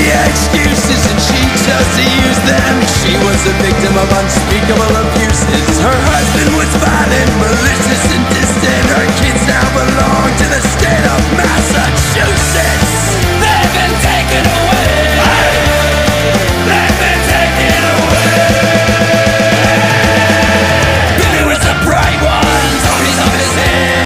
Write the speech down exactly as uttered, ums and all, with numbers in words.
excuses and she chose to use them. She was a victim of unspeakable abuses. Her husband was violent, malicious and distant. Her kids now belong to the